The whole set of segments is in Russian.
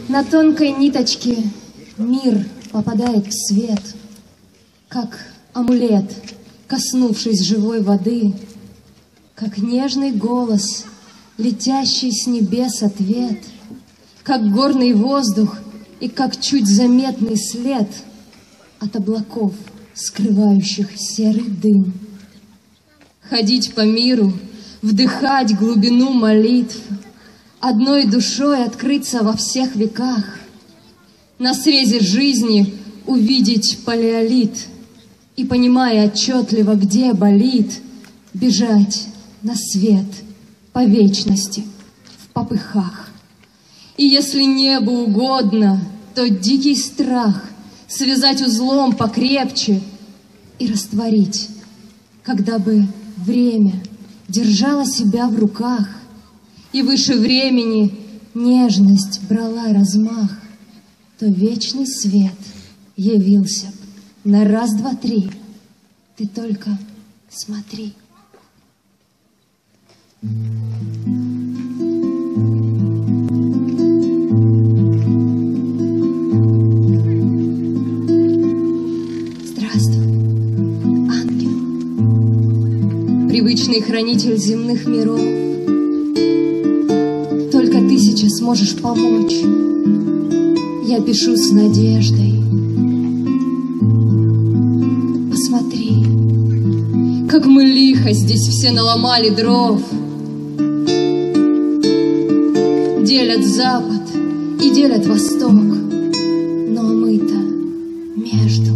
На тонкой ниточке мир попадает в свет, как амулет, коснувшись живой воды, как нежный голос, летящий с небес ответ, как горный воздух и как чуть заметный след от облаков, скрывающих серый дым. Ходить по миру, вдыхать глубину молитв, одной душой открыться во всех веках, на срезе жизни увидеть палеолит и, понимая отчетливо, где болит, бежать на свет по вечности в попыхах. И если небу угодно, то дикий страх связать узлом покрепче и растворить, когда бы время держало себя в руках, и выше времени нежность брала размах, то вечный свет явился б на раз, два, три. Ты только смотри. Здравствуй, ангел, привычный хранитель земных миров. Только ты сейчас можешь помочь. Я пишу с надеждой. Посмотри, как мы лихо здесь все наломали дров. Делят Запад и делят Восток, но мы-то между.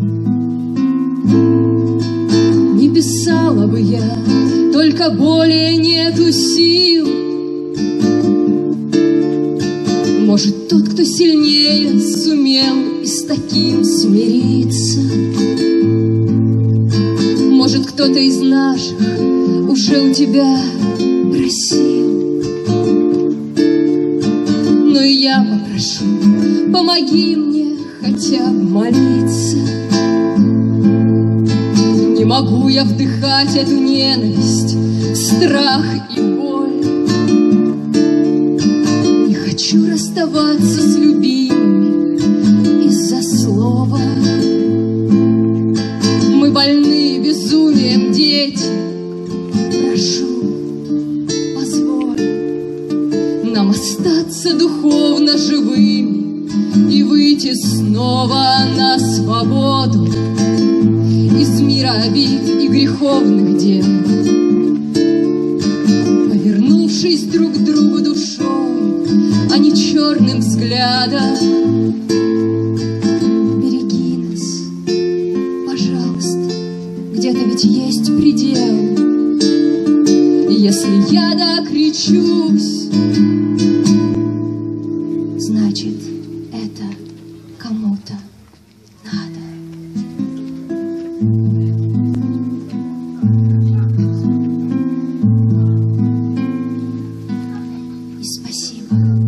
Не писала бы я, только более нету сил. Может, тот, кто сильнее, сумел и с таким смириться. Может, кто-то из наших уже у тебя просил. Но и я попрошу, помоги мне хотя бы молиться. Не могу я вдыхать эту ненависть, страх и боль. Не хочу расставаться с любимыми из-за слова. Мы больны безумием, дети. Прошу, позволь нам остаться духовно живыми и выйти снова на свободу из мира обид и греховных дел, повернувшись друг к другу душой, а не черным взглядом. Береги нас, пожалуйста, где-то ведь есть предел. И если я докричусь, значит, это кому-то надо. И спасибо.